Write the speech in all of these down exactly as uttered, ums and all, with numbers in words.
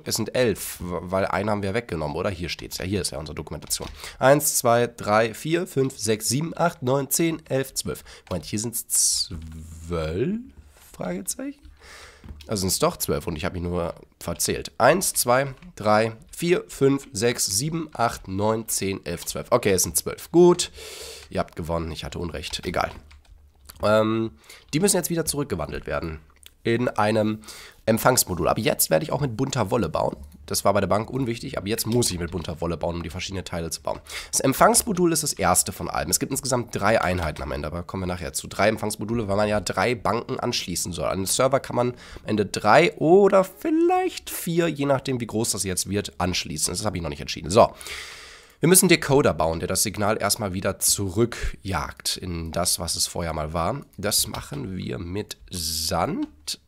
es sind elf, weil einen haben wir weggenommen, oder? Hier steht es ja, hier ist ja unsere Dokumentation. eins, zwei, drei, vier, fünf, sechs, sieben, acht, neun, zehn, elf, zwölf. Moment, hier sind es zwölf? Fragezeichen? Also sind es doch zwölf und ich habe mich nur verzählt. eins, zwei, drei, vier, fünf, sechs, sieben, acht, neun, zehn, elf, zwölf. Okay, es sind zwölf. Gut, ihr habt gewonnen, ich hatte Unrecht. Egal. Ähm, die müssen jetzt wieder zurückgewandelt werden in einem Empfangsmodul. Aber jetzt werde ich auch mit bunter Wolle bauen. Das war bei der Bank unwichtig, aber jetzt muss ich mit bunter Wolle bauen, um die verschiedenen Teile zu bauen. Das Empfangsmodul ist das erste von allem. Es gibt insgesamt drei Einheiten am Ende, aber kommen wir nachher zu. Drei Empfangsmodule, weil man ja drei Banken anschließen soll. An den Server kann man am Ende drei oder vielleicht vier, je nachdem wie groß das jetzt wird, anschließen. Das habe ich noch nicht entschieden. So. Wir müssen einen Decoder bauen, der das Signal erstmal wieder zurückjagt in das, was es vorher mal war. Das machen wir mit Sand.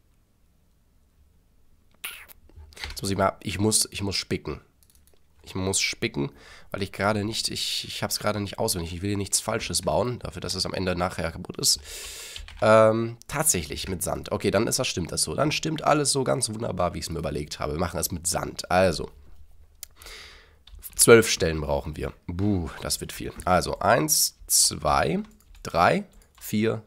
Jetzt muss ich mal, ich muss, ich muss spicken. Ich muss spicken, weil ich gerade nicht, ich, ich habe es gerade nicht auswendig. Ich will hier nichts Falsches bauen, dafür, dass es am Ende nachher kaputt ist. Ähm, tatsächlich mit Sand. Okay, dann ist das, stimmt das so. Dann stimmt alles so ganz wunderbar, wie ich es mir überlegt habe. Wir machen es mit Sand. Also. Zwölf Stellen brauchen wir. Buh, das wird viel. Also eins, zwei, drei, vier,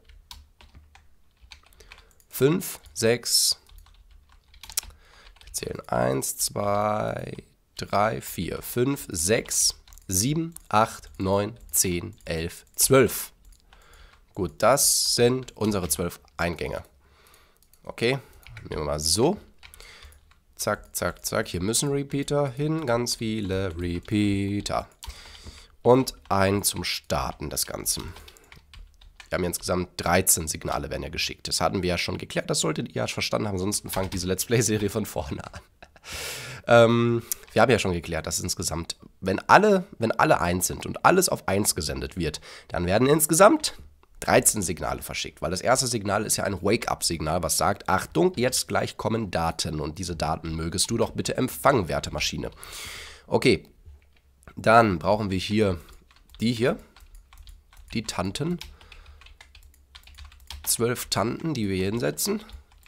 fünf, sechs. Wir zählen eins, zwei, drei, vier, fünf, sechs, sieben, acht, neun, zehn, elf, zwölf. Gut, das sind unsere zwölf Eingänge. Okay, nehmen wir mal so. Zack, zack, zack. Hier müssen Repeater hin. Ganz viele Repeater. Und ein zum Starten des Ganzen. Wir haben insgesamt dreizehn Signale, werden ja geschickt. Das hatten wir ja schon geklärt. Das solltet ihr ja verstanden haben. Ansonsten fangt diese Let's Play-Serie von vorne an. ähm, wir haben ja schon geklärt, dass insgesamt, wenn alle, wenn alle eins sind und alles auf eins gesendet wird, dann werden insgesamt dreizehn Signale verschickt, weil das erste Signal ist ja ein Wake-up-Signal, was sagt, Achtung, jetzt gleich kommen Daten und diese Daten mögest du doch bitte empfangen, werte Maschine. Okay, dann brauchen wir hier die hier, die Tanten, zwölf Tanten, die wir hier hinsetzen.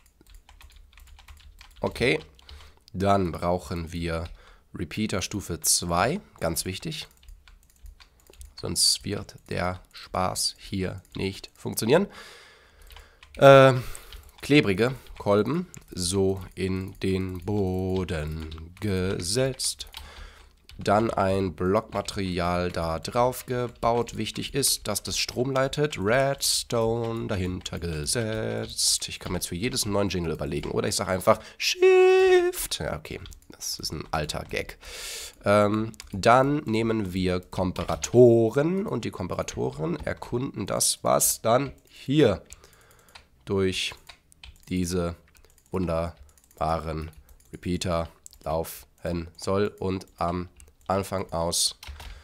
Okay, dann brauchen wir Repeater Stufe zwei, ganz wichtig. Sonst wird der Spaß hier nicht funktionieren. Äh, klebrige Kolben so in den Boden gesetzt. Dann ein Blockmaterial da drauf gebaut. Wichtig ist, dass das Strom leitet. Redstone dahinter gesetzt. Ich kann mir jetzt für jedes einen neuen Jingle überlegen. Oder ich sage einfach Shift. Ja, okay. Das ist ein alter Gag. Ähm, dann nehmen wir Komparatoren und die Komparatoren erkunden das, was dann hier durch diese wunderbaren Repeater laufen soll und am Anfang aus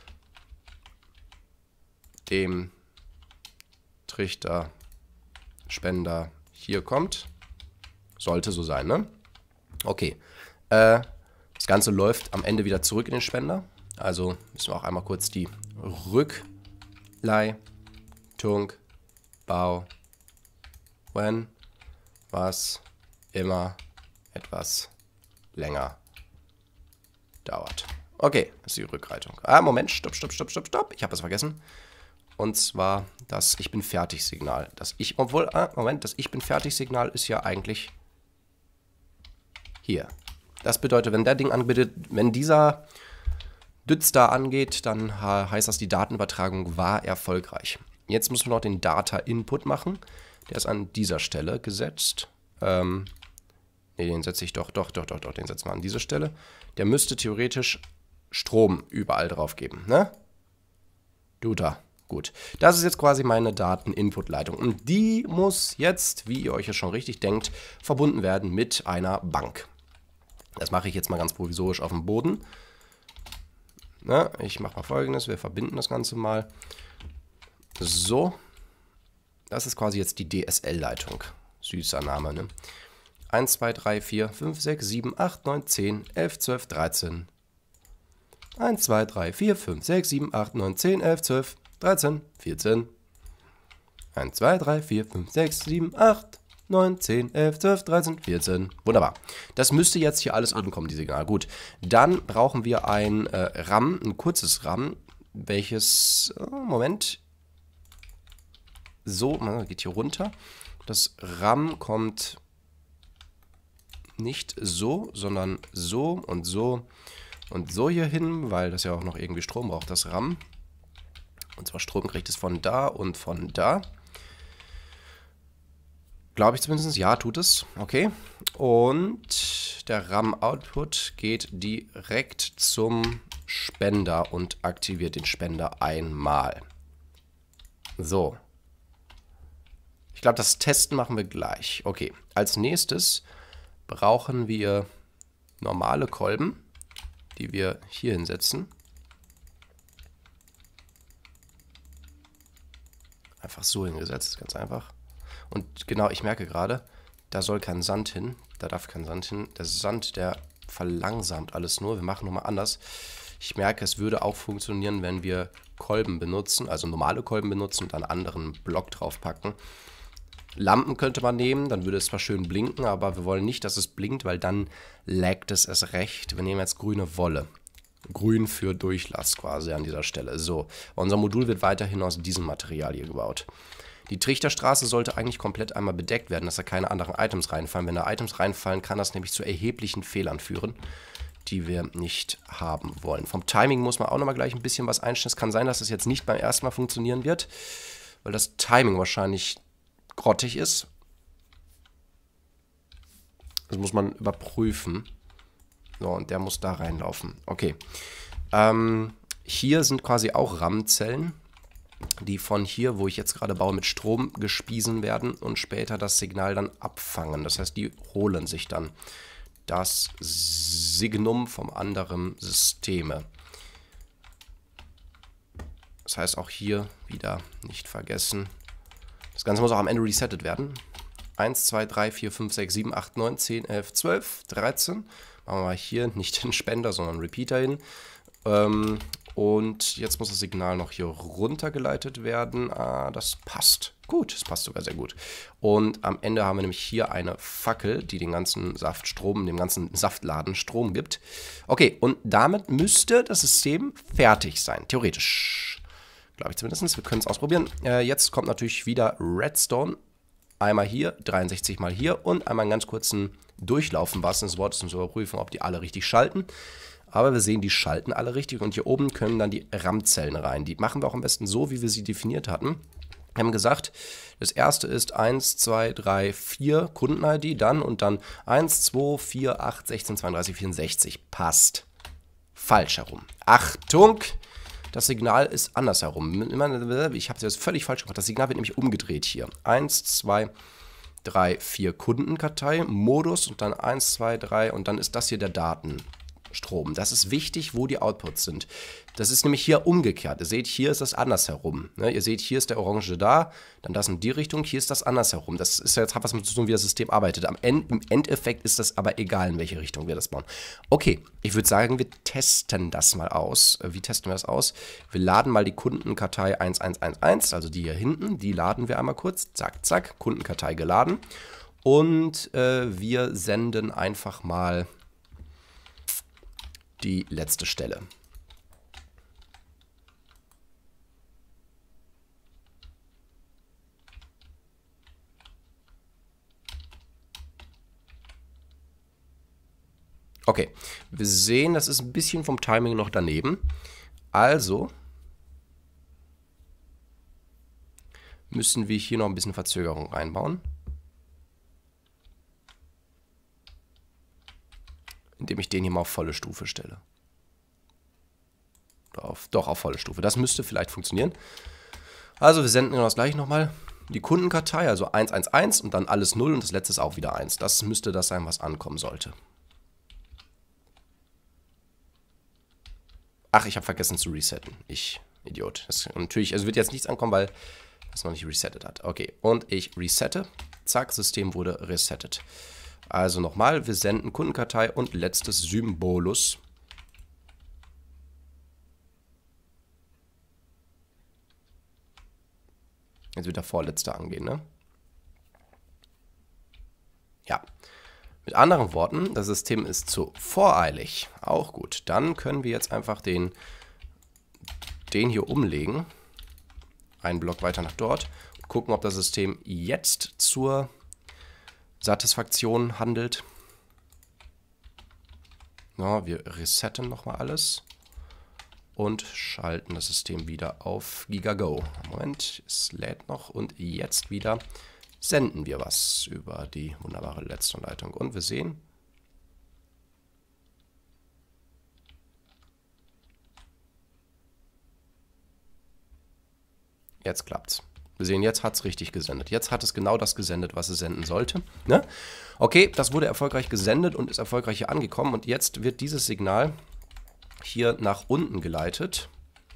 dem Trichter Spender hier kommt. Sollte so sein, ne? Okay. Äh, Das Ganze läuft am Ende wieder zurück in den Spender. Also müssen wir auch einmal kurz die Rückleitung bauen, was immer etwas länger dauert. Okay, das ist die Rückleitung. Ah, Moment, stopp, stopp, stopp, stopp, stopp. Ich habe es vergessen. Und zwar das Ich bin fertig Signal. Das Ich, obwohl, ah, Moment, das Ich bin fertig Signal ist ja eigentlich hier. Das bedeutet, wenn der Ding anbietet, wenn dieser Dütz da angeht, dann heißt das, die Datenübertragung war erfolgreich. Jetzt müssen wir noch den Data-Input machen. Der ist an dieser Stelle gesetzt. Ähm, ne, den setze ich doch, doch, doch, doch, doch, den setzen wir an diese Stelle. Der müsste theoretisch Strom überall drauf geben, ne? Du da. Gut. Das ist jetzt quasi meine Daten-Input-Leitung. Und die muss jetzt, wie ihr euch ja schon richtig denkt, verbunden werden mit einer Bank. Das mache ich jetzt mal ganz provisorisch auf dem Boden. Na, ich mache mal Folgendes. Wir verbinden das Ganze mal. So. Das ist quasi jetzt die D S L-Leitung. Süßer Name, ne? eins, zwei, drei, vier, fünf, sechs, sieben, acht, neun, zehn, elf, zwölf, dreizehn. eins, zwei, drei, vier, fünf, sechs, sieben, acht, neun, zehn, elf, zwölf, dreizehn, vierzehn. eins, zwei, drei, vier, fünf, sechs, sieben, acht, neun, zehn, elf, zwölf, dreizehn, vierzehn. Wunderbar. Das müsste jetzt hier alles ankommen, die Signale. Gut, dann brauchen wir ein äh, RAM, ein kurzes RAM, welches, oh, Moment, so, man geht hier runter. Das RAM kommt nicht so, sondern so und so und so hier hin, weil das ja auch noch irgendwie Strom braucht, das RAM. Und zwar Strom kriegt es von da und von da. Glaube ich zumindest. Ja, tut es. Okay. Und der RAM-Output geht direkt zum Spender und aktiviert den Spender einmal. So. Ich glaube, das Testen machen wir gleich. Okay. Als nächstes brauchen wir normale Kolben, die wir hier hinsetzen. Einfach so hingesetzt, ganz einfach. Und genau, ich merke gerade, da soll kein Sand hin, da darf kein Sand hin. Der Sand, der verlangsamt alles nur. Wir machen nochmal anders. Ich merke, es würde auch funktionieren, wenn wir Kolben benutzen, also normale Kolben benutzen und einen anderen Block draufpacken. Lampen könnte man nehmen, dann würde es zwar schön blinken, aber wir wollen nicht, dass es blinkt, weil dann laggt es erst recht. Wir nehmen jetzt grüne Wolle. Grün für Durchlass quasi an dieser Stelle. So, unser Modul wird weiterhin aus diesem Material hier gebaut. Die Trichterstraße sollte eigentlich komplett einmal bedeckt werden, dass da keine anderen Items reinfallen. Wenn da Items reinfallen, kann das nämlich zu erheblichen Fehlern führen, die wir nicht haben wollen. Vom Timing muss man auch nochmal gleich ein bisschen was einstellen. Es kann sein, dass es jetzt nicht beim ersten Mal funktionieren wird, weil das Timing wahrscheinlich grottig ist. Das muss man überprüfen. So, und der muss da reinlaufen. Okay. Ähm, hier sind quasi auch RAM-Zellen, die von hier, wo ich jetzt gerade baue, mit Strom gespiesen werden und später das Signal dann abfangen. Das heißt, die holen sich dann das Signum vom anderen Systeme. Das heißt, auch hier wieder nicht vergessen. Das Ganze muss auch am Ende resettet werden. eins, zwei, drei, vier, fünf, sechs, sieben, acht, neun, zehn, elf, zwölf, dreizehn. Machen wir mal hier nicht den Spender, sondern Repeater hin. Ähm, und jetzt muss das Signal noch hier runtergeleitet werden. Ah, das passt. Gut, das passt sogar sehr gut. Und am Ende haben wir nämlich hier eine Fackel, die den ganzen Saftstrom, dem ganzen Saftladen Strom gibt. Okay, und damit müsste das System fertig sein, theoretisch. Glaube ich zumindest. Wir können es ausprobieren. Äh, jetzt kommt natürlich wieder Redstone. Einmal hier, dreiundsechzig mal hier und einmal einen ganz kurzen Durchlaufen, was das Wort ist, um zu überprüfen, ob die alle richtig schalten. Aber wir sehen, die schalten alle richtig und hier oben können dann die RAM-Zellen rein. Die machen wir auch am besten so, wie wir sie definiert hatten. Wir haben gesagt, das erste ist eins, zwei, drei, vier Kunden-I D, dann und dann eins, zwei, vier, acht, sechzehn, zweiunddreißig, vierundsechzig. Passt. Falsch herum. Achtung! Das Signal ist anders herum. Ich habe es jetzt völlig falsch gemacht. Das Signal wird nämlich umgedreht hier. eins, zwei, drei, vier Kundenkartei, Modus und dann eins, zwei, drei und dann ist das hier der Datenstrom. Das ist wichtig, wo die Outputs sind. Das ist nämlich hier umgekehrt. Ihr seht, hier ist das andersherum. Ne? Ihr seht, hier ist der Orange da, dann das in die Richtung, hier ist das andersherum. Das ist ja jetzt, hat was mit zu tun, wie das System arbeitet. Am End, im Endeffekt ist das aber egal, in welche Richtung wir das bauen. Okay, ich würde sagen, wir testen das mal aus. Wie testen wir das aus? Wir laden mal die Kundenkartei eins eins eins eins, also die hier hinten, die laden wir einmal kurz. Zack, zack, Kundenkartei geladen. Und äh, wir senden einfach mal die letzte Stelle. Okay, wir sehen, das ist ein bisschen vom Timing noch daneben. Also müssen wir hier noch ein bisschen Verzögerung reinbauen. Indem ich den hier mal auf volle Stufe stelle. Auf, doch, auf volle Stufe. Das müsste vielleicht funktionieren. Also wir senden genau das gleiche nochmal. Die Kundenkartei, also eins eins eins und dann alles null und das letzte ist auch wieder eins. Das müsste das sein, was ankommen sollte. Ach, ich habe vergessen zu resetten. Ich, Idiot. Das, natürlich, also wird jetzt nichts ankommen, weil das noch nicht resettet hat. Okay, und ich resette. Zack, System wurde resettet. Also nochmal, wir senden Kundenkartei und letztes Symbolus. Jetzt wird der vorletzte angehen, ne? Mit anderen Worten, das System ist zu voreilig. Auch gut. Dann können wir jetzt einfach den, den hier umlegen. Einen Block weiter nach dort. Und gucken, ob das System jetzt zur Satisfaktion handelt. Ja, wir resetten nochmal alles. Und schalten das System wieder auf GigaGo. Moment, es lädt noch. Und jetzt wieder senden wir was über die wunderbare Letztonleitung. Und wir sehen, jetzt klappt's. Wir sehen, jetzt hat es richtig gesendet. Jetzt hat es genau das gesendet, was es senden sollte. Ne? Okay, das wurde erfolgreich gesendet und ist erfolgreich hier angekommen. Und jetzt wird dieses Signal hier nach unten geleitet.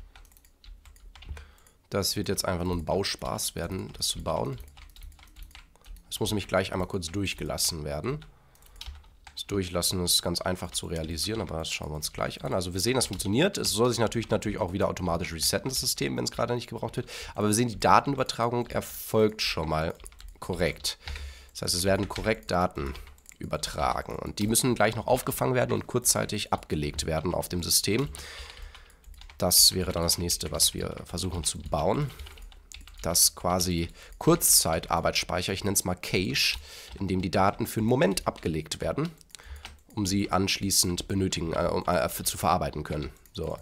Das wird jetzt einfach nur ein Bauspaß werden, das zu bauen. Das muss nämlich gleich einmal kurz durchgelassen werden. Das Durchlassen ist ganz einfach zu realisieren, aber das schauen wir uns gleich an. Also wir sehen, das funktioniert. Es soll sich natürlich, natürlich auch wieder automatisch resetten, das System, wenn es gerade nicht gebraucht wird. Aber wir sehen, die Datenübertragung erfolgt schon mal korrekt. Das heißt, es werden korrekt Daten übertragen. Und die müssen gleich noch aufgefangen werden und kurzzeitig abgelegt werden auf dem System. Das wäre dann das nächste, was wir versuchen zu bauen. Das quasi Kurzzeitarbeitsspeicher, ich nenne es mal Cache, in dem die Daten für einen Moment abgelegt werden, um sie anschließend benötigen, äh, um, äh, für, zu verarbeiten können. So.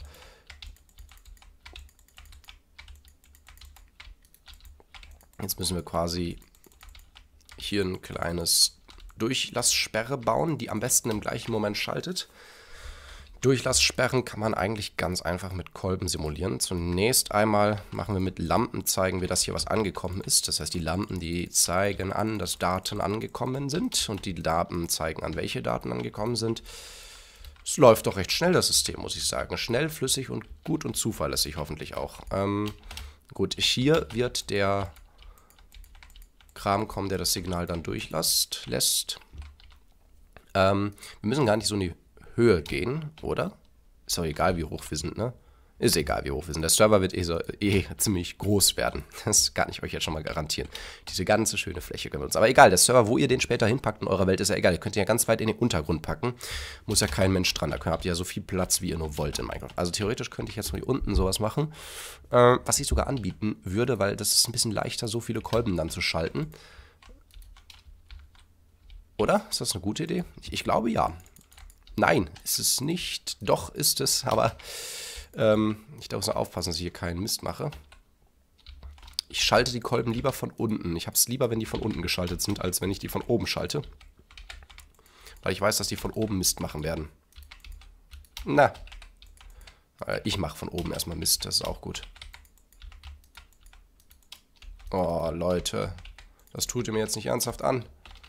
Jetzt müssen wir quasi hier ein kleines Durchlasssperre bauen, die am besten im gleichen Moment schaltet. Durchlasssperren kann man eigentlich ganz einfach mit Kolben simulieren. Zunächst einmal machen wir mit Lampen, zeigen wir, dass hier was angekommen ist. Das heißt, die Lampen, die zeigen an, dass Daten angekommen sind. Und die Lampen zeigen an, welche Daten angekommen sind. Es läuft doch recht schnell, das System, muss ich sagen. Schnell, flüssig und gut und zuverlässig hoffentlich auch. Ähm, gut, hier wird der Kram kommen, der das Signal dann durchlässt. Lässt. Ähm, wir müssen gar nicht so in die Höhe gehen, oder? Ist doch egal, wie hoch wir sind, ne? Ist egal, wie hoch wir sind. Der Server wird eh, so, eh ziemlich groß werden. Das kann ich euch jetzt schon mal garantieren. Diese ganze schöne Fläche können wir uns. Aber egal, der Server, wo ihr den später hinpackt in eurer Welt, ist ja egal. Ihr könnt ihn ja ganz weit in den Untergrund packen. Muss ja kein Mensch dran. Da habt ihr ja so viel Platz, wie ihr nur wollt in Minecraft. Also theoretisch könnte ich jetzt hier unten sowas machen. Äh, was ich sogar anbieten würde, weil das ist ein bisschen leichter, so viele Kolben dann zu schalten. Oder? Ist das eine gute Idee? Ich, ich glaube, ja. Nein, ist es nicht. Doch ist es, aber ähm, ich darf so aufpassen, dass ich hier keinen Mist mache. Ich schalte die Kolben lieber von unten. Ich habe es lieber, wenn die von unten geschaltet sind, als wenn ich die von oben schalte. Weil ich weiß, dass die von oben Mist machen werden. Na. Ich mache von oben erstmal Mist, das ist auch gut. Oh, Leute. Das tut ihr mir jetzt nicht ernsthaft an.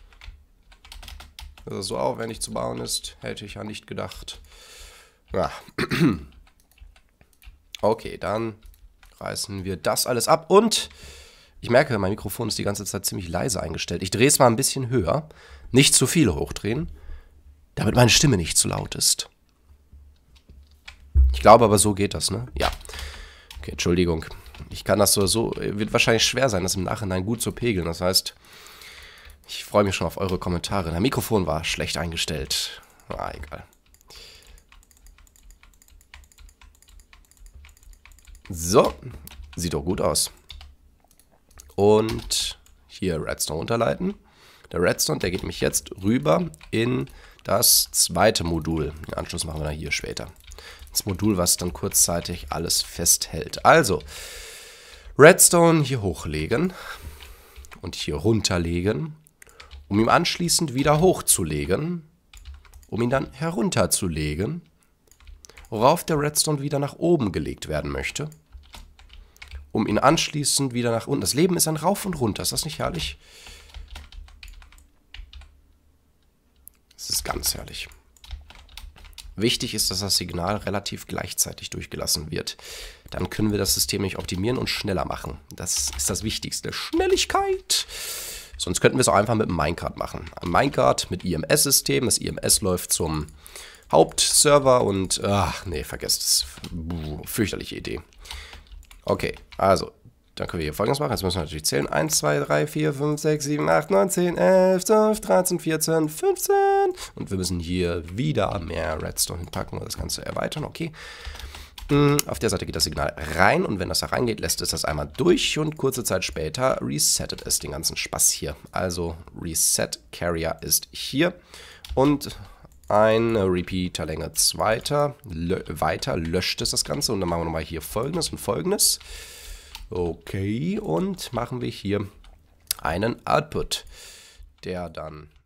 Dass es so aufwendig zu bauen ist, hätte ich ja nicht gedacht. Ja. Okay, dann reißen wir das alles ab. Und ich merke, mein Mikrofon ist die ganze Zeit ziemlich leise eingestellt. Ich drehe es mal ein bisschen höher. Nicht zu viel hochdrehen, damit meine Stimme nicht zu laut ist. Ich glaube aber, so geht das, ne? Ja. Okay, Entschuldigung. Ich kann das so, so, wird wahrscheinlich schwer sein, das im Nachhinein gut zu pegeln. Das heißt, ich freue mich schon auf eure Kommentare. Der Mikrofon war schlecht eingestellt. Ah, egal. So, sieht doch gut aus. Und hier Redstone unterleiten. Der Redstone, der geht mich jetzt rüber in das zweite Modul. Den Anschluss machen wir dann hier später. Das Modul, was dann kurzzeitig alles festhält. Also, Redstone hier hochlegen und hier runterlegen, um ihn anschließend wieder hochzulegen, um ihn dann herunterzulegen, worauf der Redstone wieder nach oben gelegt werden möchte, um ihn anschließend wieder nach unten. Das Leben ist ein Rauf und Runter, ist das nicht herrlich? Das ist ganz herrlich. Wichtig ist, dass das Signal relativ gleichzeitig durchgelassen wird. Dann können wir das System nicht optimieren und schneller machen. Das ist das Wichtigste. Schnelligkeit! Sonst könnten wir es auch einfach mit einem Minecart machen. Ein Minecart mit I M S-System. Das I M S läuft zum Hauptserver und... Ach, nee, vergesst es. Buh, fürchterliche Idee. Okay, also, dann können wir hier Folgendes machen. Jetzt müssen wir natürlich zählen. eins, zwei, drei, vier, fünf, sechs, sieben, acht, neun, zehn, elf, zwölf, dreizehn, vierzehn, fünfzehn. Und wir müssen hier wieder mehr Redstone hinpacken und das Ganze erweitern. Okay. Auf der Seite geht das Signal rein und wenn das da reingeht, lässt es das einmal durch und kurze Zeit später resettet es den ganzen Spaß hier. Also Reset Carrier ist hier und eine Repeater-Länge zweiter, weiter löscht es das Ganze und dann machen wir nochmal hier Folgendes und Folgendes. Okay, und machen wir hier einen Output, der dann